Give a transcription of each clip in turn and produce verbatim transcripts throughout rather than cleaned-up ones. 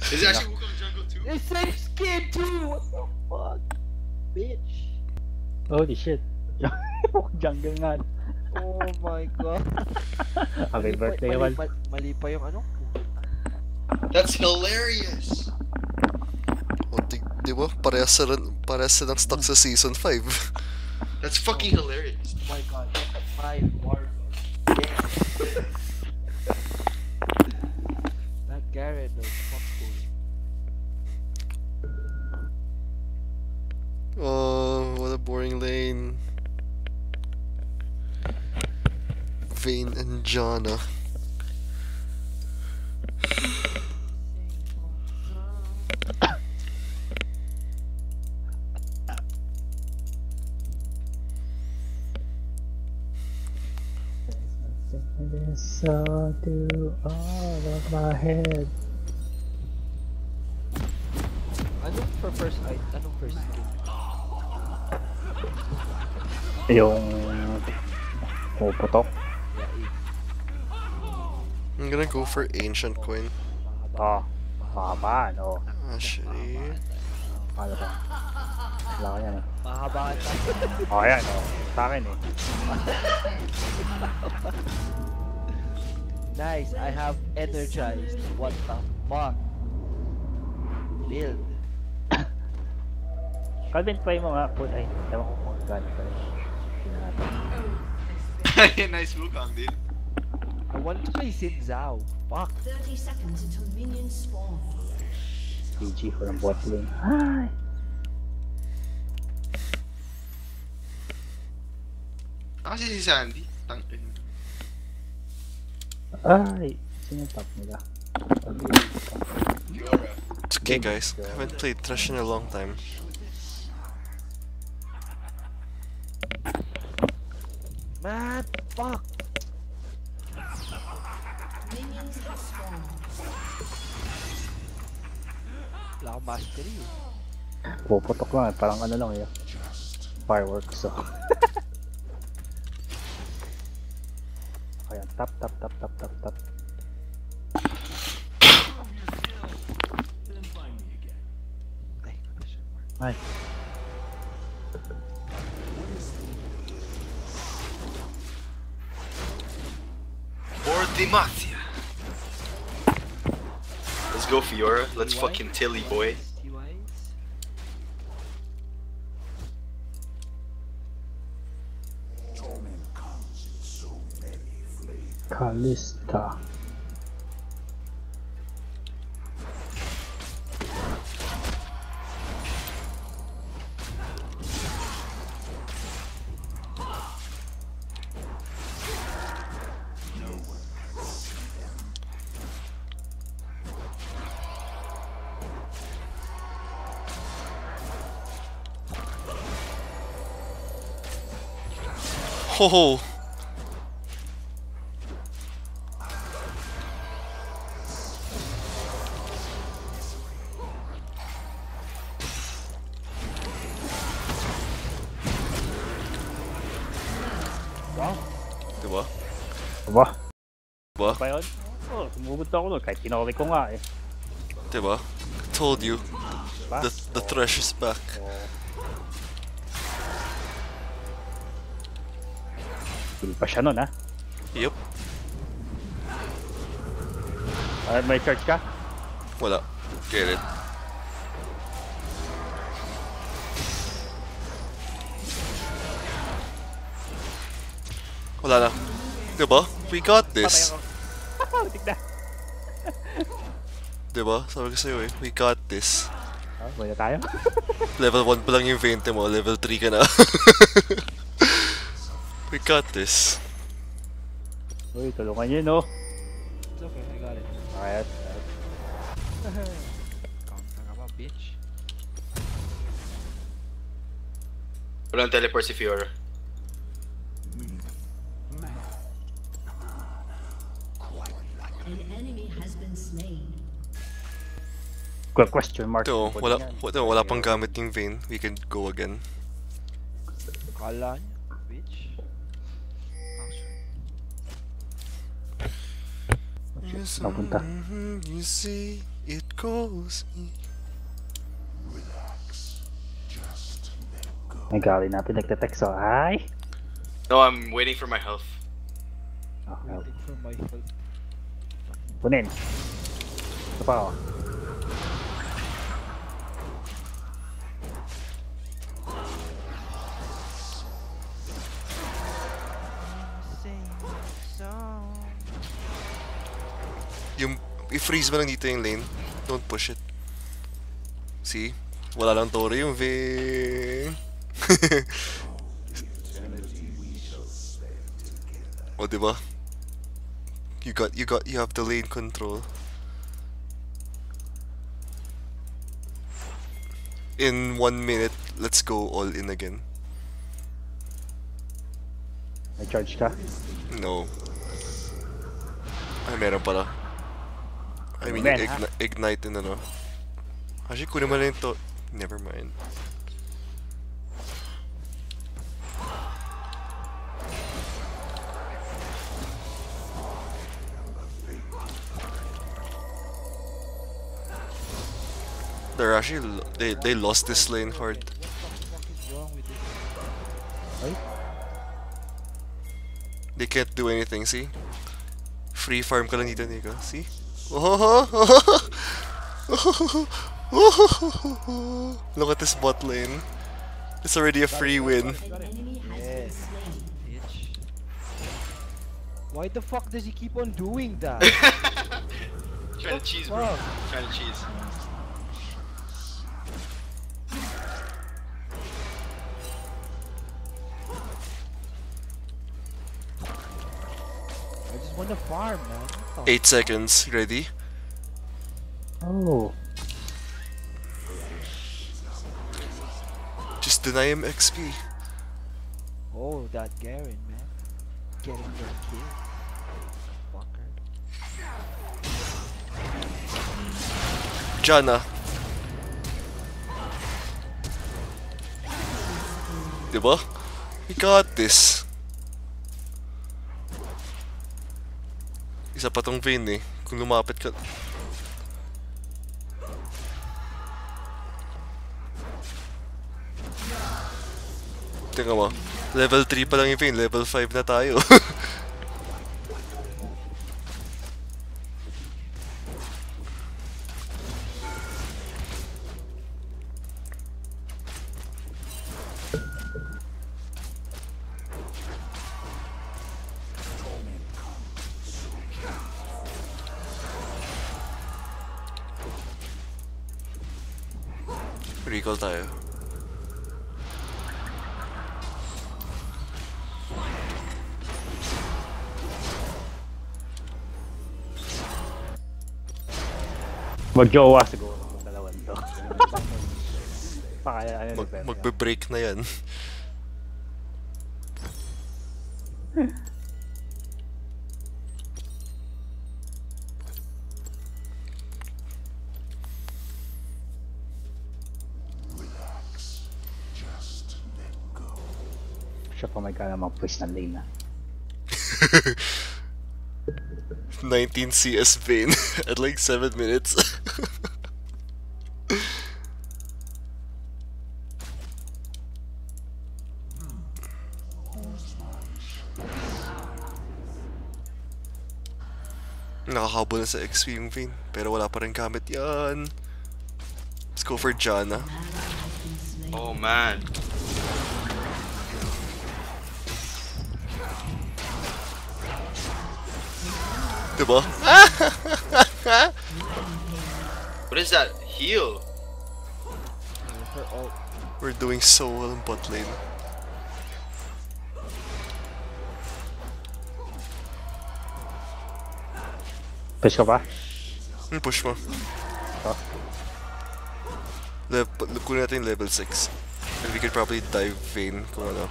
Is it actually Wukong jungle too? It's same skin too! What the fuck? Bitch! Holy shit. Jungle nga. Oh my god. Happy birthday, mali, Wal. mali, mali pa yung ano? That's hilarious! O, di, di ba? Parehas silang, parehas silang stuck sa season five. That's fucking hilarious. Oh my god. My war. Yeah. That Garrett was fuck cool. Oh, what a boring lane. Vayne and Janna. This all to all of my head. Anong for first height? Anong first skill? Yung puputok. Yeah, E. I'm gonna go for Ancient Coin. Oh, mahaba, no? Actually, Ano ba? Wala ko yan eh. Mahabaan tayo. Oh, yan, oh. Sa akin eh. Nice, I have energized. What the fuck? Build. Calvin, try mo nga. Put, ay, ewan ko kung gano'n pa rin. Nice Wukong, dude. I want to play Xin Zhao. Fuck. thirty seconds until minions spawn. P G for ang bot lane. Ay! Kasi si Sandy. Tangin. Ay! Sino yung top nila? it's okay guys. I haven't played Thresh in a long time. Man, fuck. Minions have spawned. Wala akong mastery eh. Puputok lang eh. Parang ano lang eh. Fireworks, so. Ayan, tap, tap, tap, tap, tap, tap. Ay, question mark. Ay. For Demacia. Let's go, Fiora. Let's T Y? fucking Tilly, boy. T Ys? Kalista. Ho ho! Wow. Diba? Aba, Diba? pa yun? Oh, sumugod ako nun. Kahit tinawag ko nga eh. Diba? Told you. Diba? The, the Thresh is back. Oh. Kill pa siya nun ha. Yup. Ah, may charge ka? Wala. Get it. Wala na. Diba? We got this. Patay ako. Tignan. Diba? Sabi ko sa'yo eh. We got this. Ah, wala tayo. Level one pa lang yung Vayne mo. Level three ka na. We got this. Uy, tulungan nyo no. It's okay, I got it. Alright. Counter ka ba, bitch? Walang teleport si Fiora. An enemy has been slain. Quick question mark. Ito, wala, wala, wala pang gamit yung Vayne. We can go again. Kala niya, bitch. Napunta. You see it calls me. Ang gali natin nagte-text oh. Hi! No, I'm waiting for my health. Oh, well. Waiting for my health. Kunin. Ito pa oh. Sing song. Yung, i-freeze mo lang dito yung lane. Don't push it. See? Wala lang Tori yung Vayne. O, diba? You got, you got, you have the lane control. In one minute, let's go all in again. May charge ka? No. Ay, meron pala. I mean, Ben, igni ignite in ano. Actually, kunin mo lang ito. Never mind. They're actually lo- they they lost this lane hard. What the fuck is wrong with this? Ay? They can't do anything. See? Free farm ka lang dito, Nico. See? Look at this bot lane. It's already a free win. An enemy has Yeah. been slain. Bitch. Why the fuck does he keep on doing that? Trying to cheese, bro. Fuck. Trying to cheese. I just want to farm, man. What the Eight seconds. Ready? Oh. Just deny him X P. Oh, that Garen, man. Getting the kill. Fucker. Janna. Diba? We got this. Isa pa tong Vayne eh. Kung lumapit ka. Tingnan mo. Level three pa lang yung Vayne. Level five na tayo. Recall tayo. Mag-jowa siguro kung dalawan to. Pakaya ano Mag defense. magbe-break na yan. Siya pa may kaya mag-push ng lane na. nineteen C S Vayne at like seven minutes. Nakakabo na sa X P yung Vayne, pero wala pa rin gamit yan. Let's go for Janna. Oh man. Diba? What is that? Heal. Her ult. We're doing so well in bot lane. Push ka pa? Hmm, push mo. Ito. Le kunin natin yung level six. And we could probably dive Vayne kung ano.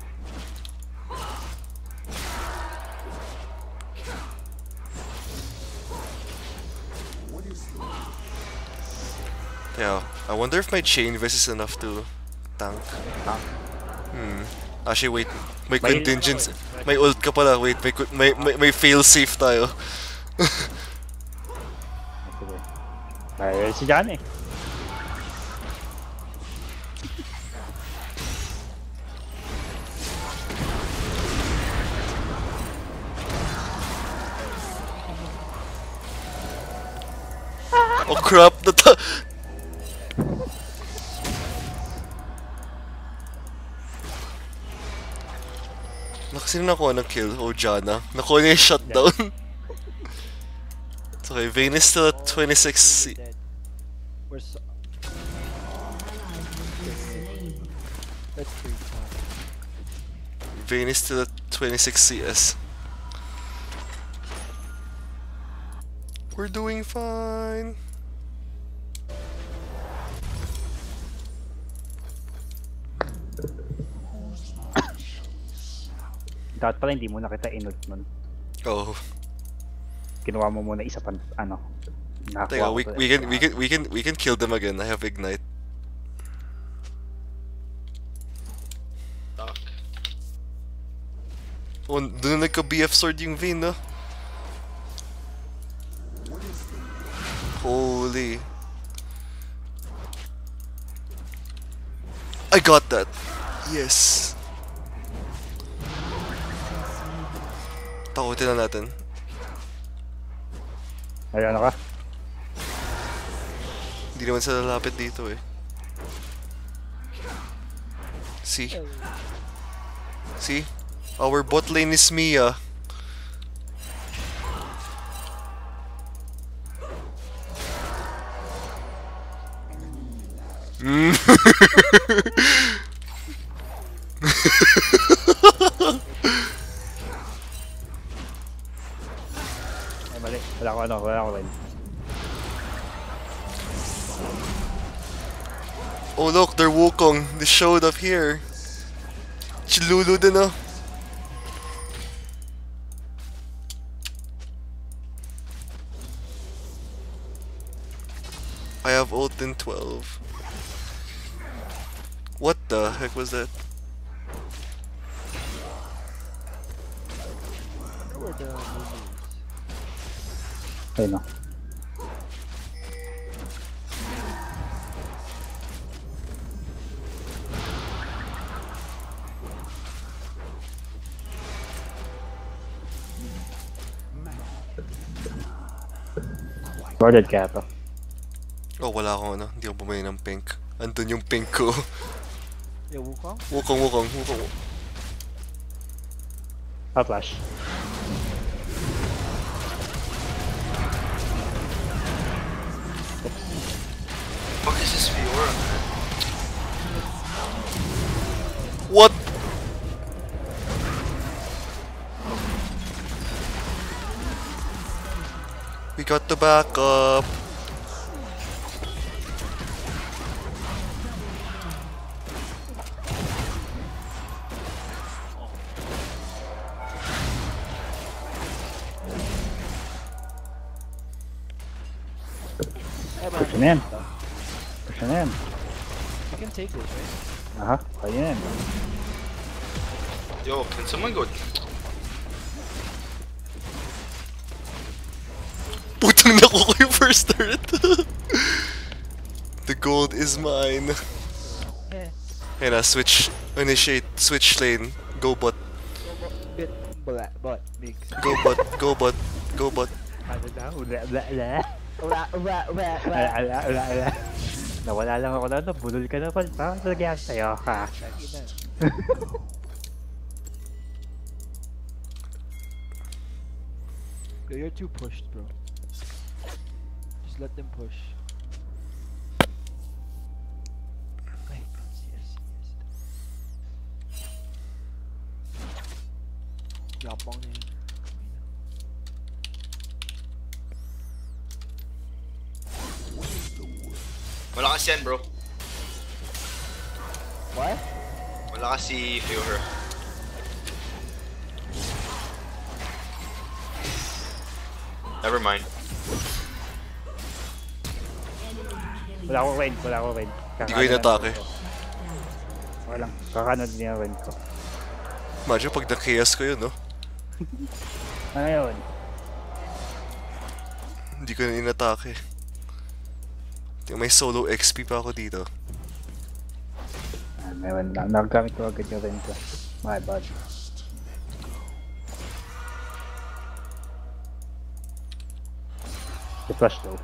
Yeah, I wonder if my chain vis is enough to tank. Tank. Hmm. Actually, wait. May May- contingents. May ult ka pala. Wait, may, may, may, may fail safe tayo. Sige. Ay, si Jan eh. Oh crap! Nata Nakasino nakuha ng kill? Oh, Janna. Nakuha niya yung shutdown. It's okay, Vayne is still at twenty-six C. Dead. We're so... That's pretty tough. Vayne is still at twenty-six C S. We're doing fine. Dapat pala hindi mo na kita inult nun. Oh. Kinuha mo muna isa pa, ano. Nakakuha Teka, ko we, to we eh. can we can we can we can kill them again. I have ignite. Fuck. Oh, dun na nagka-B F sword yung Vayne, no? Holy. I got that. Yes. Takutin na natin. Ay, ano ka? Hindi naman sila lalapit dito eh. See? See? Our bot lane is Mia. Mm. Ay, mali. Wala ko ano, wala ko win. Oh look, they're Wukong. They showed up here. Chilulu din oh. I have ult in twelve. What the heck was that? Where were the movies? Ay, no. Guarded kaya to. Oh, wala akong ano. Hindi ako bumili ng pink. Andun yung pink ko. Yeah, Wukong? Wukong, Wukong, Wukong. Ah, flash. Fuck is this Fiora, man? What? We got the backup. Hey, man. Push na yan. Push na yan. You can take this, right? Aha, kaya yan. Yo, can someone go? Putang nakuha ko yung first turret. The gold is mine. Yeah. Hey na, switch, initiate, switch lane. Go bot, Bit black, but mix. go bot, go bot, go bot. Ano na? Ula, ula, ula. Ura, ura, ura, ura. Ala, ala, ala, ala. Nawala lang ako na, bulol ka na pa. Parang talaga sa'yo ka. Lagi na. Yo, you're too pushed, bro. Just let them push. Wait, yes, yes, yes. Yapang na yun. Wala kasi yan, bro. What? Wala kasi Fiora. Never mind. Wala akong raid, wala akong raid. Hindi ko inatake. Wala lang, kakanod niya raid ko. Imagine pag na-chaos ko yun, no? Ano yun? Hindi ko na inatake. May solo X P pa ako dito. Ah, may na nagamit ko agad yung rent ko. My bad. The flash though.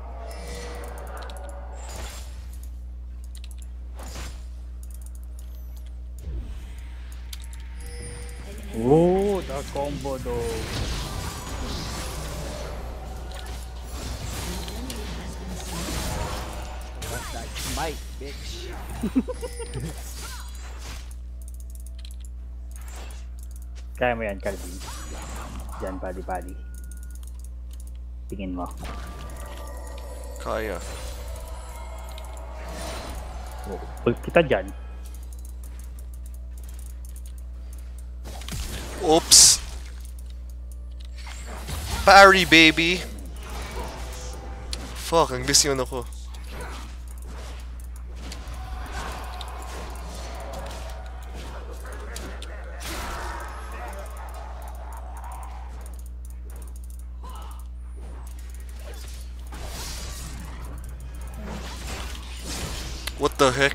Oh, the combo though. What's that? Smite, bitch. Kaya mo yan, Calvin. Yan, padi padi. Tingin mo. Kaya. Oh, pull kita dyan. Oops. Parry, baby. Fuck, ang miss yun ako. What the heck?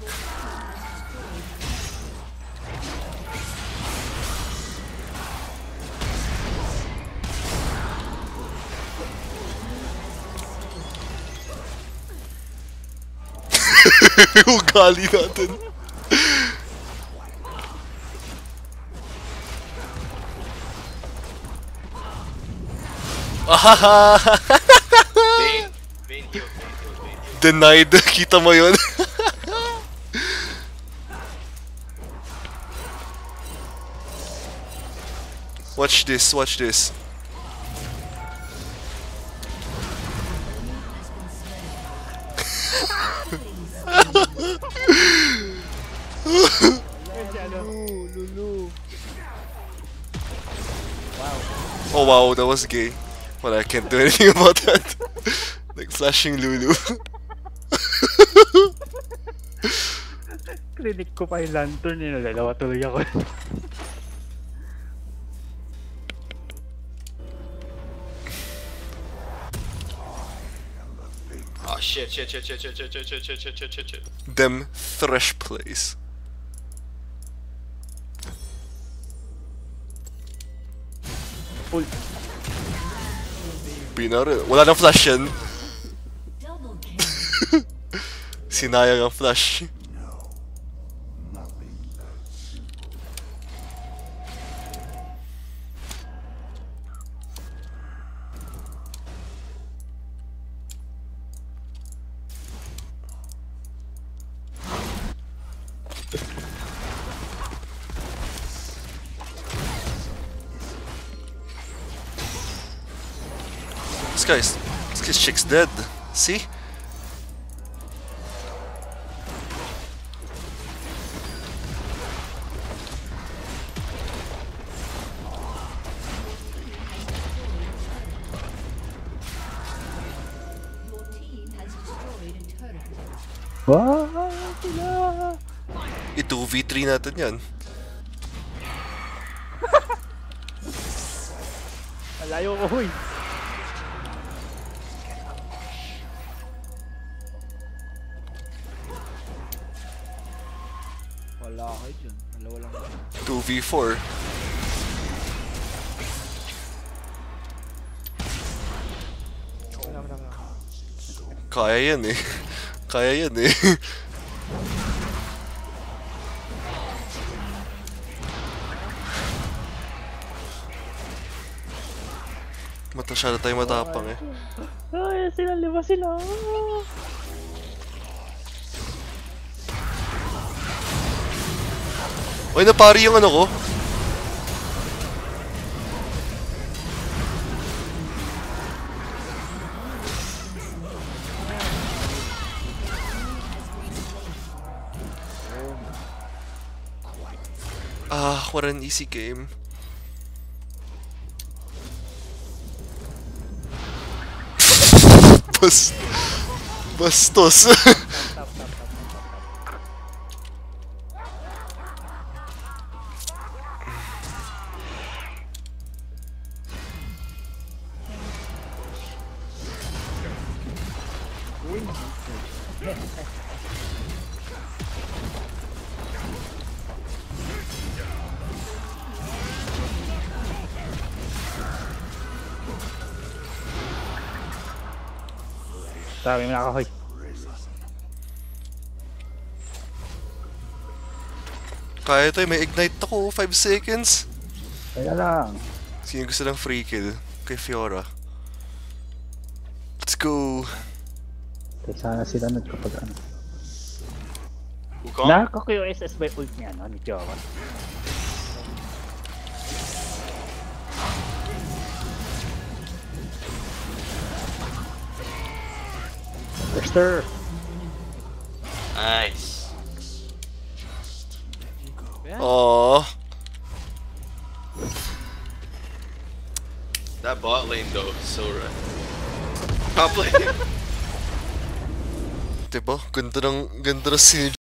Ugali natin. Ahaha! Bane. Bane heal, Bane heal, Bane heal. Denied. Kita mo yun? Watch this, watch this. Lulu. Wow. Oh wow, that was gay. Well, I can't do anything about that. Like flashing Lulu. Clinic ko pa yung lantern eh. Nalalawa tuloy ako. Oh shit, shit, shit, shit, shit, shit, shit, shit, shit, shit, shit, shit, shit. Them thresh plays. Pull. Binaril. Wala nang flash yan. Double kill. Sinayang ang flash. This guy's, this guy's chick's dead. See? Your team has destroyed a turret. Wow, sila! I-two v three natin yan. Malayo ko, huy! Wala kayo dyan. Dalawa lang. two v four. Wala, wala, wala. Kaya yan eh. Kaya yan eh. Masyado tayo matapang eh. Ay, sila, lima sila! Uy, napari yung ano ko. Ah, what an easy game. Bas... Bastos. Sabi mo nakahoy. Kaya to, may ignite ako, five seconds. Kaya lang. Sino gusto ng free kill? Kay Fiora. Let's go. Kaya sana sila nun kapag ano. Wukong? Nakaka-Q S S by ult niya, no? Ni Fiora. Lester! Nice. Aww. That bot lane though is so rough. Top lane. Diba? Ganda ng, ganda ng synergy